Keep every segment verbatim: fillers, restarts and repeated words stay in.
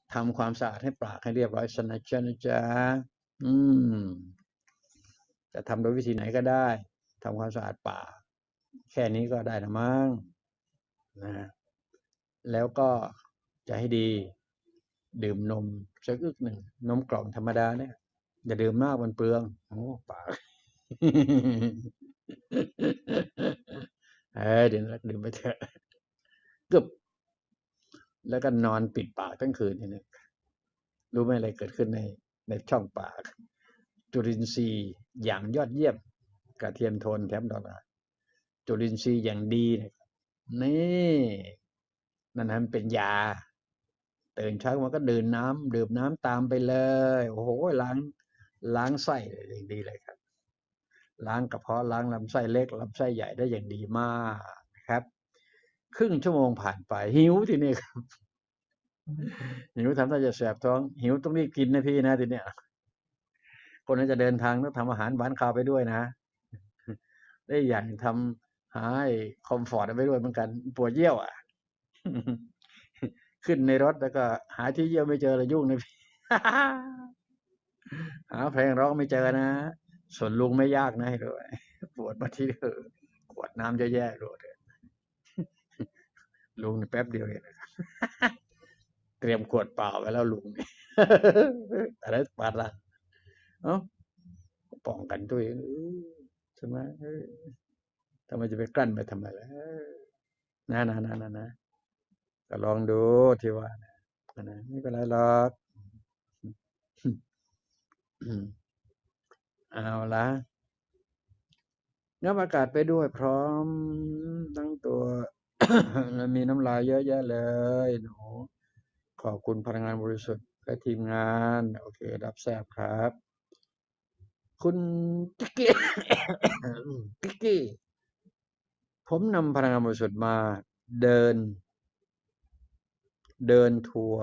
ทำความสะอาดให้ปากให้เรียบร้อยสนะจ๊ะนะจ๊ะอืมจะทำโดยวิธีไหนก็ได้ทำความสะอาดปากแค่นี้ก็ได้นะมั้งนะแล้วก็จะให้ดีดื่มนมสักอึกหนึ่งนมกล่องธรรมดาเนี่ยอย่าดื่มมากมันเปลืองโอ้ปากเออเดี๋ยวดื่มไปเถอะกึบแล้วก็นอนปิดปากทั้งคืนนี่รู้ไหมอะไรเกิดขึ้นในในช่องปากจุลินทรีย์อย่างยอดเยี่ยมกระเทียมโทนแถมดอลลาร์จุลินทรีย์อย่างดีนะครับนี่นั่นนั้นเป็นยาตื่นเช้ามาก็ดื่มน้ำดื่มน้ำตามไปเลยโอ้โหล้างล้างไส้อย่างดีเลยครับล้างกระเพาะล้างลำไส้เล็กลำไส้ใหญ่ได้อย่างดีมากครับครึ่งชั่วโมงผ่านไปหิวทีนี้ครับหิวทำท่าจะแสบท้องหิวต้องรีบกินนะพี่นะทีเนี้ยคนนั้นจะเดินทางต้องทำอาหารหวานคาวไปด้วยนะได้อย่างทำหาคอมฟอร์ตไปด้วยเหมือนกันปวดเยี่ยวอ่ะขึ้นในรถแล้วก็หาที่เยี่ยวไม่เจอเลยยุ่งนะพี่หาเพลงร้องไม่เจอนะส่วนลุงไม่ยากนะให้ด้วยปวดมาที่เดิมขวดน้ำจะแย่ๆเลยลุงแป๊บเดียวเองนะครับเตรียมขวดเปล่าไว้แล้วลุงอะไรปาดละเอ้าป้องกันตัวเองใช่ไหมทำไมจะไปกลั้นไปทำไมล่ะนะนะนะนะนะก็ลองดูที่ว่านะนะไม่เป็นไรหรอกเอาละงับอากาศไปด้วยพร้อมตั้งตัวแล้วมีน้ำลายเยอะแยะเลยหนูขอบคุณพลังงานบริสุทธิ์และทีมงานโอเครับทราบครับ คุณกิกกี้กิกกี้ผมนำพลังงานบริสุทธิ์มาเดินเดินทัวร์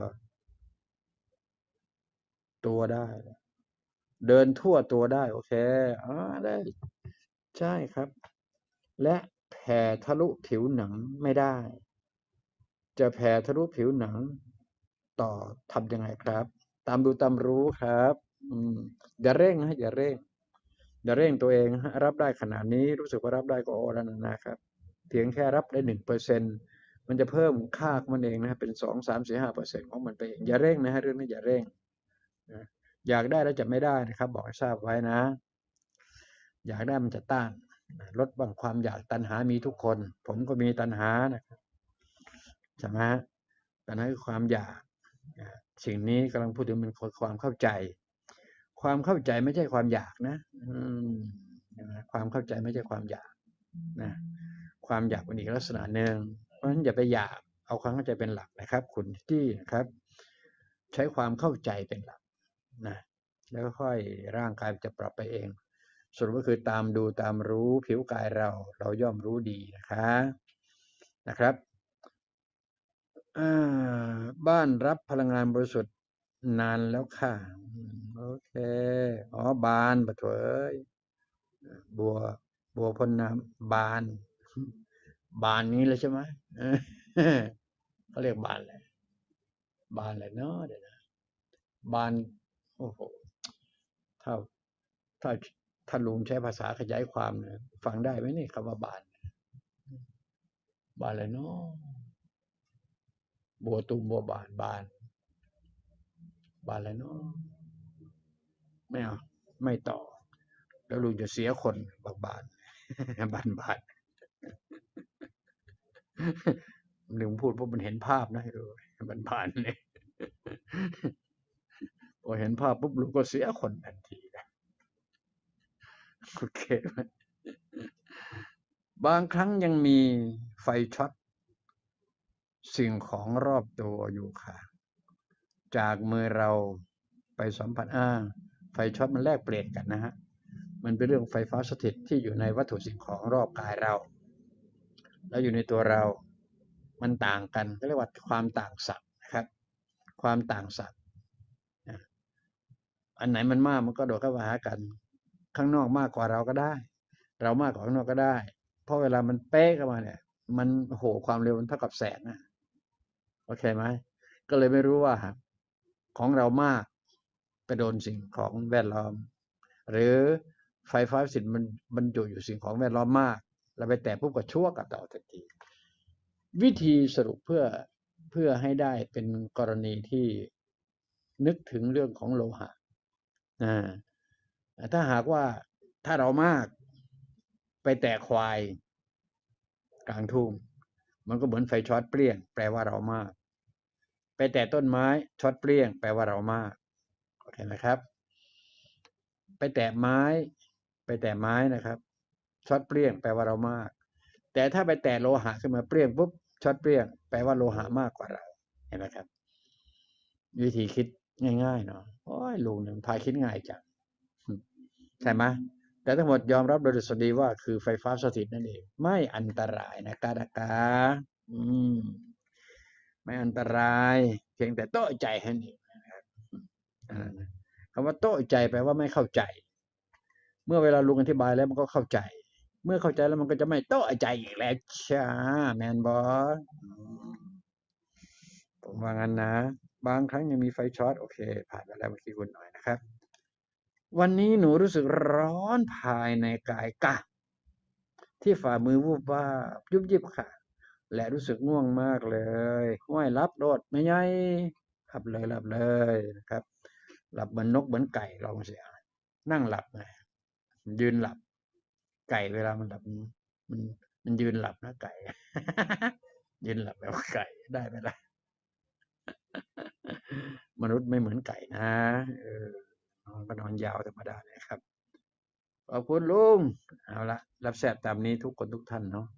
ตัวได้ เดินทั่วตัวได้โอเคอ๋อได้ใช่ครับและแผ่ทะลุผิวหนังไม่ได้จะแผ่ทะลุผิวหนังต่อทำยังไงครับตามดูตามรู้ครับอืมอย่าเร่งนะอย่าเร่งอย่าเร่งตัวเองฮะรับได้ขนาดนี้รู้สึกว่ารับได้ก็โอแล้วนะครับเพียงแค่รับได้หนึ่งเปอร์เซ็นต์มันจะเพิ่มค่าของมันเองนะเป็นสองสามสี่ห้าเปอร์เซ็นต์ของมันไปเองอย่าเร่งนะฮะเรื่องนี้อย่าเร่งนะอยากได้แล้วจะไม่ได้นะครับบอกให้ทราบไว้นะอยากได้มันจะต้านลดบางความอยากตัณหามีทุกคนผมก็มีตัณหานะครับใช่ไหมตัณหาคือความอยากสิ่งนี้กำลังพูดถึงเป็นความเข้าใจความเข้าใจไม่ใช่ความอยากนะความเข้าใจไม่ใช่ความอยากนะความอยากเป็นอีกลักษณะหนึ่งเพราะฉะนั้นอย่าไปอยากเอาความเข้าใจเป็นหลักนะครับคุณที่นะครับใช้ความเข้าใจเป็นหลักนะแล้วก็ค่อยร่างกายจะปรับไปเองส่วนก็คือตามดูตามรู้ผิวกายเราเราย่อมรู้ดีนะคะนะครับบ้านรับพลังงานบริสุทธิ์นานแล้วค่ะโอเคอ๋อบานปะเถยบัวบัวพ่นน้ำบานบานนี้เลยใช่ไหมเขาเรียกบานอะไรบานอะไรเนาะเดี๋ยวนะบานโอ้โหถ้าถ้าถ้าลุงใช้ภาษาขยายความเนี่ยฟังได้ไหมนี่คำว่าบานบานอะไรเนาะบัวตูมบัวบานบานบานอะไรเนาะไม่เอาไม่ต่อแล้วลุงจะเสียคนบางบานบานบานลุงพูดเพราะมันเห็นภาพนะดูบานบานเนี่ยพอเห็นภาพปุ๊บลุงก็เสียคนทันทีนะโอเคบางครั้งยังมีไฟช็อตสิ่งของรอบตัวอยู่ค่ะจากมือเราไปสัมผัสอ่าไฟช็อตมันแลกเปลี่ยนกันนะฮะมันเป็นเรื่องไฟฟ้าสถิตที่อยู่ในวัตถุสิ่งของรอบกายเราแล้วอยู่ในตัวเรามันต่างกันก็เรียกว่าความต่างศักย์นะครับความต่างศักย์อันไหนมันมากมันก็โดดเข้ามาหากันข้างนอกมากกว่าเราก็ได้เรามากกว่าข้างนอกก็ได้เพราะเวลามันเป๊ะเข้ามาเนี่ยมันโหความเร็วมันเท่ากับแสงนะโอเคไหมก็เลยไม่รู้ว่าของเรามากไปโดนสิ่งของแวดล้อมหรือไฟฟ้าสิทธิ์มันบรรจุอยู่สิ่งของแวดล้อมมากเราไปแตะปุ๊บก็ชั่วกับต่อทันทีวิธีสรุปเพื่อเพื่อให้ได้เป็นกรณีที่นึกถึงเรื่องของโลหะอ่าถ้าหากว่าถ้าเรามากไปแตะควายกลางทุ่งมันก็เหมือนไฟช็อตเปรี้ยงแปลว่าเรามากไปแตะต้นไม้ช็อตเปรี้ยงแปลว่าเรามากโอเคไหมครับไปแตะไม้ไปแตะไม้นะครับช็อตเปรี้ยงแปลว่าเรามากแต่ถ้าไปแตะโลหะขึ้นมาเปรี้ยงปุ๊บช็อตเปรี้ยงแปลว่าโลหะมากกว่าเราเห็นไหมครับวิธีคิดง่ายๆเนาะโอ้ยลุงเนี่ยพาคิดง่ายจังใช่ไหมแต่ทั้งหมดยอมรับโดยดุษฎีว่าคือไฟฟ้าสถิตนั่นเองไม่อันตรายนะกาดากาอืมไม่อันตรายเพียงแต่โต้ใจให้นี่นะครับคำว่าโต้ใจแปลว่าไม่เข้าใจเมื่อเวลาลุงอธิบายแล้วมันก็เข้าใจเมื่อเข้าใจแล้วมันก็จะไม่โต้ใจอีกแล้วช้าแมนบอสผมว่างั้นนะบางครั้งยังมีไฟช็อตโอเคผ่านไปแล้วเมื่อกี้คุณหน่อยนะครับวันนี้หนูรู้สึกร้อนภายในกายกะที่ฝ่ามือวูบว่ายุบยิบค่ะและรู้สึกง่วงมากเลยห้วยรับโดดไม่ใหญ่หลับเลยหลับเลยนะครับหลับเหมือนนกเหมือนไก่ลองเสียนั่งหลับไงยืนหลับไก่เวลามันหลับมันมันยืนหลับนะไก่ยืนหลับแบบไก่ได้ไหมล่ะมนุษย์ไม่เหมือนไก่นะเออนอนก็นอนยาวธรรมดาเลยครับขอบคุณลุงเอาละรับแซบตามนี้ทุกคนทุกท่านเนาะ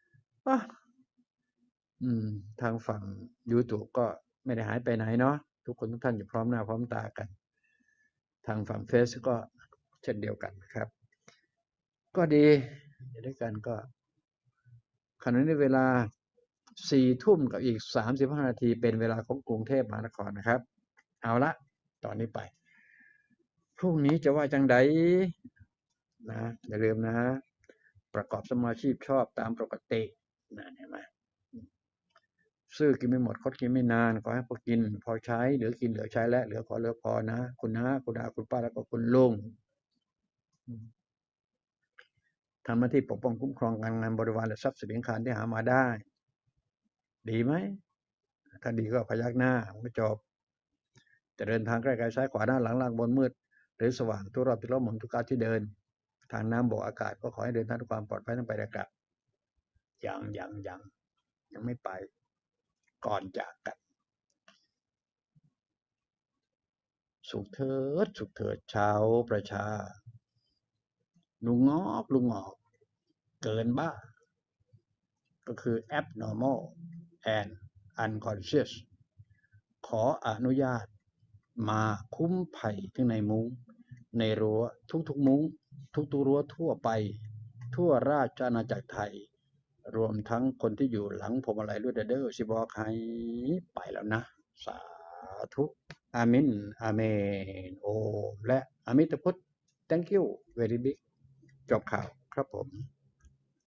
อืมทางฝั่ง YouTube ก็ไม่ได้หายไปไหนเนาะทุกคนทุกท่านอยู่พร้อมหน้าพร้อมตากันทางฝั่งเฟซก็เช่นเดียวกันนะครับก็ดีอยู่ด้วยกันก็ขณะนี้เวลาสี่ทุ่มกับอีกสามสิบห้านาทีเป็นเวลาของกรุงเทพมหานครนะครับเอาละตอนนี้ไปพรุ่งนี้จะว่าจังใดนะอย่าลืมนะประกอบสมาชีพชอบตามปกตินะเห็นไหมซื้อกินไม่หมดคดกินไม่นานขอให้พอกินพอใช้เหลือกินเหลือใช้และเหลือขอเหลือพอนะคุณน้าคุณอาคุณป้าแล้วก็คุณลุงทำหน้าที่ปกป้องคุ้มครองการงานบริวารและทรัพย์สินคารที่หามาได้ดีไหมถ้าดีก็พยักหน้าไม่จบจะเดินทางใกล้ไกลซ้ายขวาหน้าหลังล่างบนมืดหรือสว่างทุกรอบทุกรอบหมุนทุกก้าวที่เดินทางน้ำบกอากาศก็ขอให้เดินทางด้วยความปลอดภัยทั้งไปและกลับยังยังยังยังไม่ไปก่อนจากกันสุขเถิดสุขเถิดชาวประชาลุงงอกลุงงอกเกินบ้าก็คือ abnormal and unconscious ขออนุญาตมาคุ้มภัยทั้งในมุ้งในรั้วทุกๆมุ้งทุกๆรั้วทั่วไปทั่วราชอาณาจักรไทยรวมทั้งคนที่อยู่หลังพวงมาลัยด้วยเด้อสิบอกให้ไปแล้วนะสาธุอามินอาเมนโอและอามิตพุทธ thank you very big จบข่าวครับผม